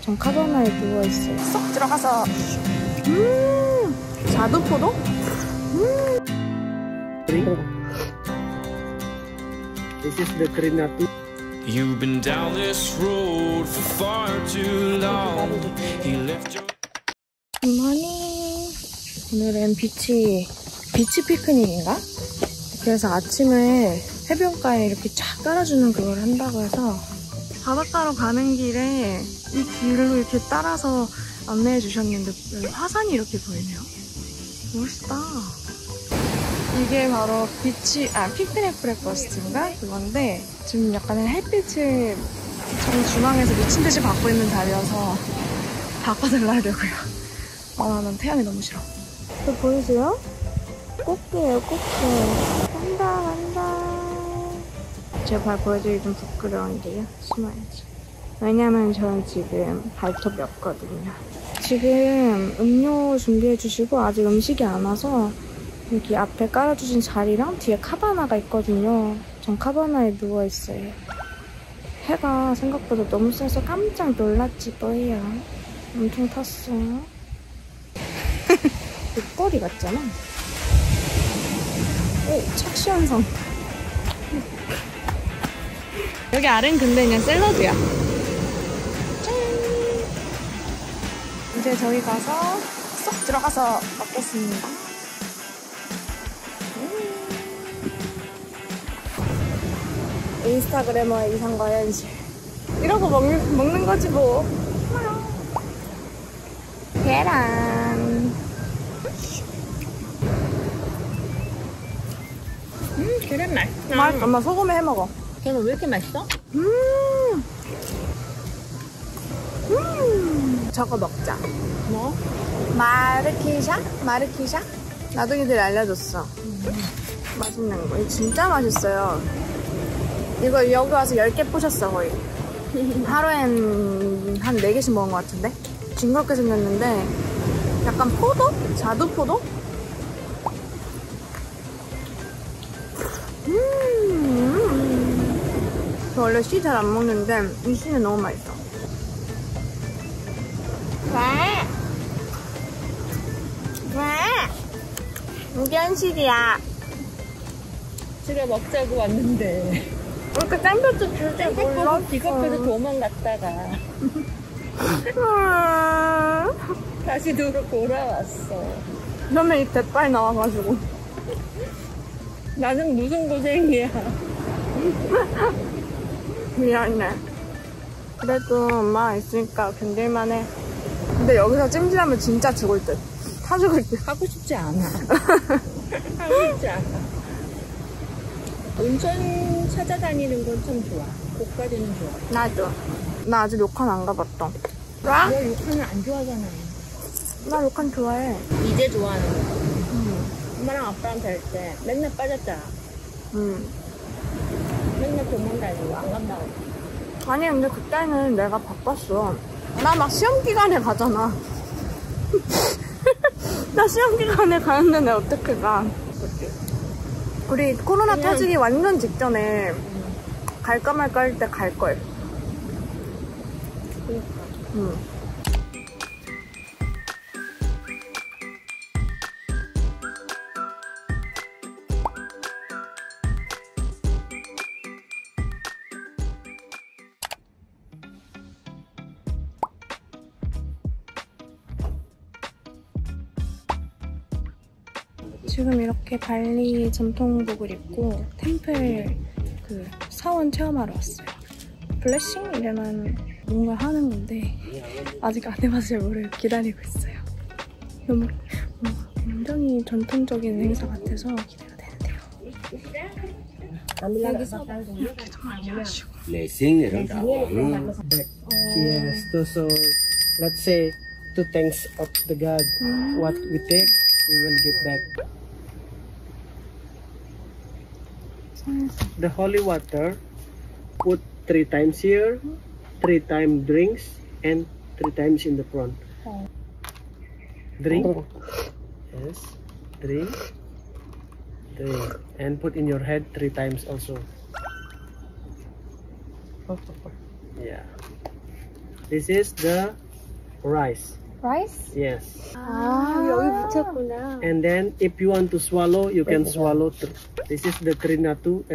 전 카바나에 누워있어요. 쏙 들어가서 자두포도? This is the Trinatu. You've been down this road for far too long. He left your... 굿모닝. 오늘은 비치 피크닉인가? 그래서 아침에 해변가에 이렇게 쫙 깔아주는 그걸 한다고 해서 바닷가로 가는 길에 이 길로 이렇게 따라서 안내해 주셨는데 화산이 이렇게 보이네요. 멋있다. 이게 바로 피크닉 브렉퍼스트인가? 그건데 지금 약간의 햇빛을 전 중앙에서 미친듯이 받고 있는 자리여서 바꿔달라고요. 난 태양이 너무 싫어. 저 보이세요? 꽃게예요, 꽃게. 간다. 제 발 보여드리기 좀 부끄러운데요. 숨어야지. 왜냐면 저는 지금 발톱이 없거든요. 지금 음료 준비해주시고 아직 음식이 안 와서 여기 앞에 깔아주신 자리랑 뒤에 카바나가 있거든요. 전 카바나에 누워있어요. 해가 생각보다 너무 세서 깜짝 놀랐지 뭐예요. 엄청 탔어. 목걸이 같잖아. 오, 착시현상. 여기 아래는 근데 그냥 샐러드야. 짠! 이제 저기 가서 쏙 들어가서 먹겠습니다. 인스타그래머의 이상과 현실. 이러고 먹는 거지 뭐. 계란. 계란 맛있어. 맛있어. 엄마 소금에 해먹어. 계란 왜 이렇게 맛있어? 저거 먹자. 뭐? 마르키샤? 나둥이들이 알려줬어. 맛있는 거. 이거 진짜 맛있어요. 이거 여기 와서 10개 부셨어 거의. 하루엔 한 4개씩 먹은 것 같은데? 징그럽게 생겼는데 약간 포도? 자두포도? 저 원래 씨 잘 안 먹는데 이 씨는 너무 맛있어. 왜? 이게 현실이야. 집에 먹자고 왔는데 이렇게 땡볕도 줄줄 몰랐어. 비겁해서 도망갔다가 다시 돌아왔어. 그러면 이 대빨 나와가지고. 나는 무슨 고생이야. 미안해. 그래도 엄마가 있으니까 견딜만해. 근데 여기서 찜질하면 진짜 죽을 듯. 다 죽을 듯. 하고 싶지 않아. 하고 싶지 않아. 온천 찾아다니는 건 참 좋아. 곳까지는 좋아. 나도. 나 아직 료칸 안 가봤다. 너 욕하는 안 좋아하잖아. 나 료칸 좋아해. 이제 좋아하는 거야. 엄마랑 아빠랑 살 때 맨날 빠졌잖아. 맨날 도망다니고 안 간다고. 아니 근데 그때는 내가 바빴어. 나 막 시험 기간에 가잖아. 나 시험 기간에 가는데 내가 어떻게 가. 우리 코로나 터지기 완전 직전에 갈까 말까 할 때 갈걸. 지금 이렇게 발리 전통복을 입고 템플 그 사원 체험하러 왔어요. 블레싱? 이래만 뭔가 하는 건데 아직 안 해봐서 잘 모르고 기다리고 있어요. 너무 굉장히 전통적인 행사 같아서 기대가 되는데요. 여기서 이렇게 좀 많이 하시고. Yes, so let's say to thanks of the God, what we take, we will give back. The holy water, put 3 times here, 3 times drinks, and 3 times in the front. Drink. Yes. Drink. Drink. And put in your head 3 times also. Yeah. This is the rice. Rice? Yes. 여기 붙였구나. And then if you want to swallow, you can swallow through. This is the tridatu.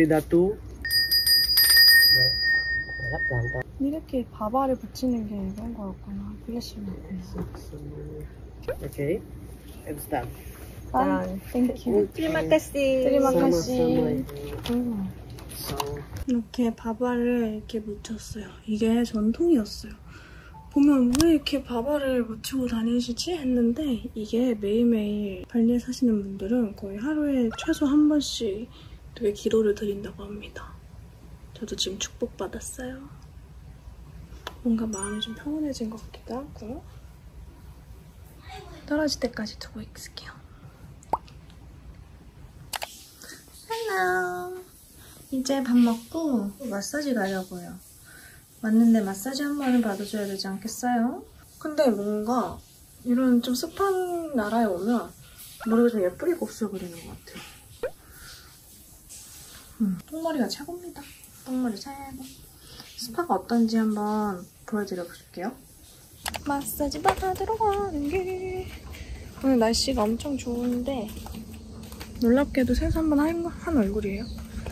이렇게 밥알을 붙이는 게 이런 거였구나. 블레싱이었구나. Okay. It's done. 땡큐. 트리마카시. 트리마카시. So, 이렇게 밥알을 이렇게 묻혔어요. 이게 전통이었어요. 보면 왜 이렇게 밥알을 묻히고 다니시지? 했는데 이게 매일매일 발리에 사시는 분들은 거의 하루에 최소 한 번씩 되게 기도를 드린다고 합니다. 저도 지금 축복받았어요. 뭔가 마음이 좀 평온해진 것 같기도 하고. 떨어질 때까지 두고 있을게요. 헬로. 이제 밥 먹고 마사지 가려고요. 왔는데 마사지 한 번은 받아줘야 되지 않겠어요? 근데 뭔가 이런 좀 습한 나라에 오면 머리가 좀 예쁘게 곱슬거리는 것 같아요. 똥머리가 최고입니다. 똥머리 최고. 스파가 어떤지 한번 보여드려 볼게요. 마사지 받으러 가는 길. 오늘 날씨가 엄청 좋은데 놀랍게도 세수 한번 한 얼굴이에요.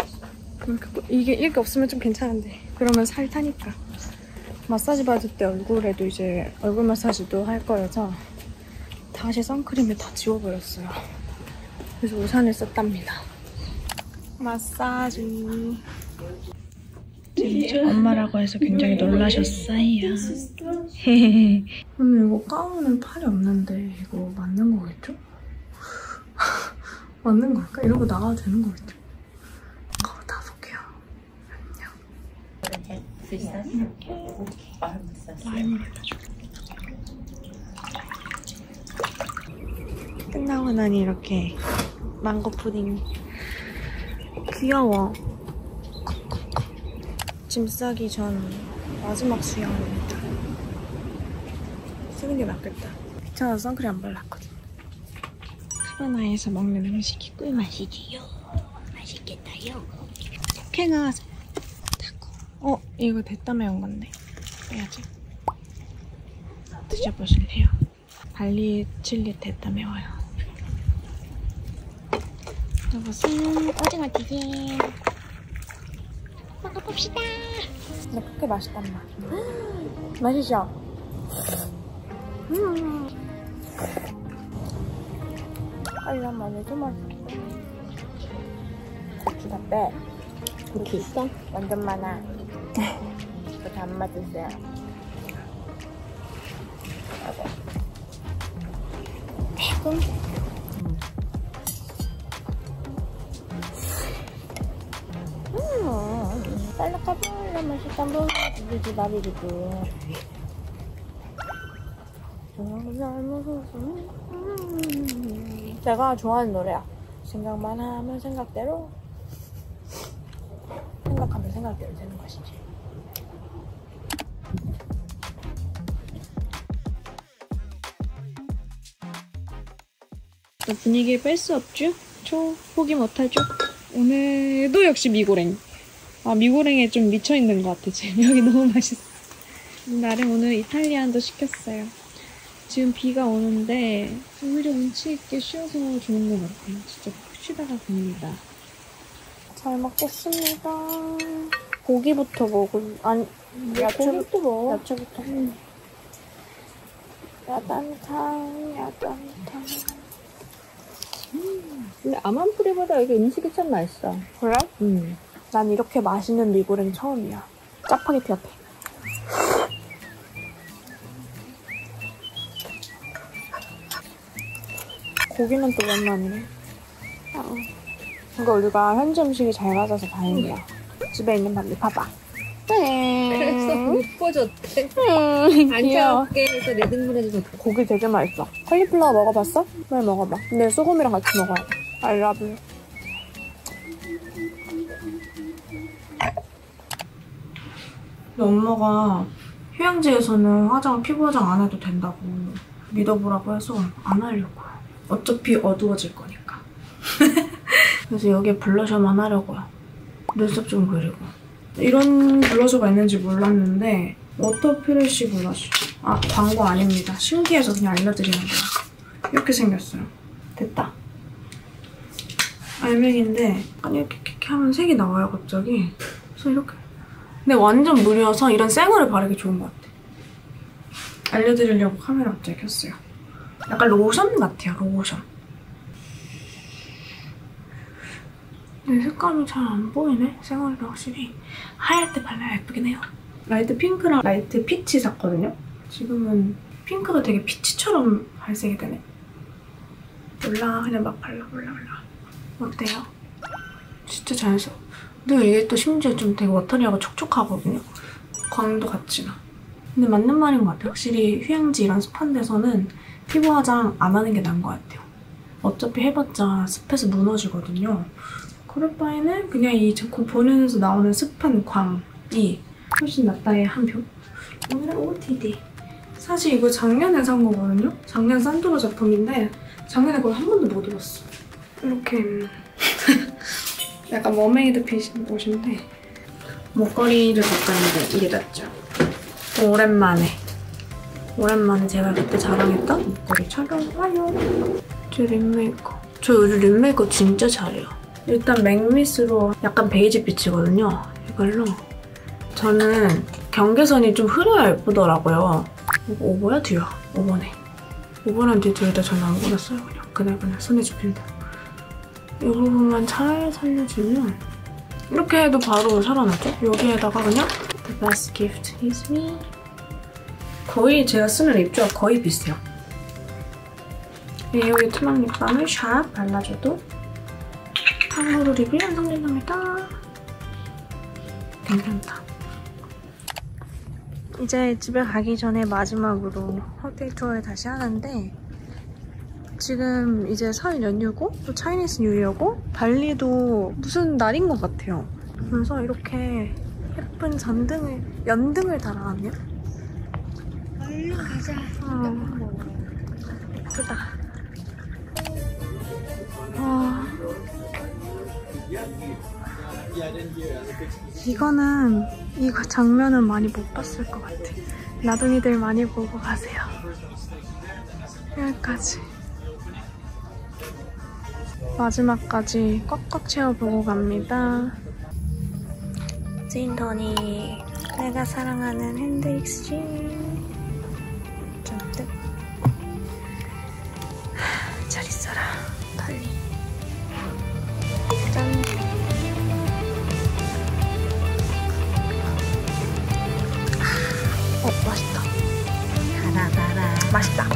이게 없으면 좀 괜찮은데 그러면 살 타니까. 마사지 받을 때 얼굴에도 이제 얼굴 마사지도 할 거여서 다시 선크림을 다 지워버렸어요. 그래서 우산을 썼답니다. 마사지. 엄마라고 해서 굉장히 놀라셨어요. 근데 이거 가운은 팔이 없는데 이거 맞는 거겠죠? 맞는 걸까? 이러고 나가도 되는 거겠죠? 다 볼게요. 안녕. 이렇게 라임을 발라줘. 끝나고 나니 이렇게 망고 푸딩. 귀여워. 짐 싸기 전 마지막 수영입니다. 쓰는 게 낫겠다. 귀찮아서 선크림 안 발랐거든. 카바나에서 먹는 음식이 꿀맛이지요. 맛있겠다요. 석회 나와서 타고. 이거 됐다 매운 건데 빼야지. 드셔보실래요? 발리 칠리 됐다 매워요. 이것은 오징어 튀김. 먹어봅시다. 근데 그렇게 맛있단 말이야. 맛있죠? 빨간 마늘도 맛있어. 고추다 빼. 고추 있어? 완전 많아. 이거 다 안 맞으세요. 빨라까불라 맛있다. 이게 나비리고. 내가 좋아하는 노래야. 생각만 하면 생각대로. 생각하면 생각대로 되는 것이지. 분위기에 뺄 수 없죠? 포기 못하죠? 오늘도 역시 미고랭. 미고랭에 좀 미쳐있는 것 같아. 지금 여기 너무 맛있어. 나름 오늘 이탈리안도 시켰어요. 지금 비가 오는데 오히려 운치 있게 쉬어서 좋은 것 같아요. 진짜 푹 쉬다가 갑니다. 잘 먹겠습니다. 고기부터 야채부터 먹어. 야채부터. 야단탕. 근데 아만프리보다 여기 음식이 참 맛있어. 그래? 난 이렇게 맛있는 미고랭 처음이야. 짜파게티 같아. 고기는 또 오랜만이네. 그러니까 우리가 현지 음식이 잘 맞아서 다행이야. 집에 있는 밥 봐봐. 그래서 못 보줬대. 안타깝게 해서 내 등분해줘서 고기 되게 맛있어. 컬리플라워 먹어봤어? 빨리 먹어봐. 근데 소금이랑 같이 먹어야 돼. I love you. 엄마가 휴양지에서는 피부 화장 안 해도 된다고 믿어보라고 해서 안 하려고요. 어차피 어두워질 거니까. 그래서 여기에 블러셔만 하려고요. 눈썹 좀 그리고. 이런 블러셔가 있는지 몰랐는데 워터 프레쉬 블러쉬. 아, 광고 아닙니다. 신기해서 그냥 알려드리는 거예요. 이렇게 생겼어요. 됐다. 알맹인데 약간 이렇게 하면 색이 나와요, 갑자기. 그래서 이렇게. 근데 완전 무료여서 이런 생얼을 바르기 좋은 것 같아. 알려드리려고 카메라 갑자기 켰어요. 약간 로션 같아요, 로션. 근데 색감이 잘 안 보이네, 생얼이 확실히. 하얄 때 발라야 예쁘긴 해요. 라이트 핑크랑 라이트 피치 샀거든요? 지금은 핑크가 되게 피치처럼 발색이 되네. 몰라, 그냥 막 발라볼라. 어때요? 진짜 잘 써. 근데 이게 또 심지어 좀 되게 워터리하고 촉촉하거든요? 광도 같지 나. 근데 맞는 말인 것 같아요. 확실히 휴양지 이런 습한 데서는 피부 화장 안 하는 게 나은 것 같아요. 어차피 해봤자 습해서 무너지거든요. 그럴 바에는 그냥 이 본연에서 나오는 습한 광이 훨씬 낫다의 한 표. 오늘은 OOTD. 사실 이거 작년에 산 거거든요? 작년 산토로 제품인데 작년에 그걸 한 번도 못 입었어. 이렇게 약간 머메이드 핏인 옷인데 목걸이를 바꿨는데 이게 낫죠. 오랜만에 제가 그때 자랑했던 목걸이 착용 완료. 제 립 메이크업. 저 요즘 립 메이크업 진짜 잘해요. 일단 맥미스로 약간 베이지 빛이거든요. 이걸로. 저는 경계선이 좀 흐려야 예쁘더라고요. 이거 오버야? 뒤야? 오버네. 오버랑 뒤 둘 다 저는 아무거나 써요. 그냥 손에 집힌다. 이 부분만 잘 살려주면 이렇게 해도 바로 살아나죠? 여기에다가 그냥 The best gift is me. 거의 제가 쓰는 립조합 거의 비슷해요. 여기 투명 립밤을 샥 발라줘도 탕후루 립이 완성됩니다. 괜찮다. 이제 집에 가기 전에 마지막으로 호텔 투어를 다시 하는데 지금 이제 4일 연휴고 또 차이니스 뉴이어고 발리도 무슨 날인 것 같아요. 그래서 이렇게 예쁜 연등을 달아놨네요. 얼른 가자. 예쁘다. 이거 장면은 많이 못 봤을 것 같아. 나둥이들 많이 보고 가세요. 여기까지. 마지막까지 꽉꽉 채워보고 갑니다. 진토닉. 내가 사랑하는 핸드릭스 잔뜩. 잘 있어라, 달리. 짠. 맛있다. 맛있다.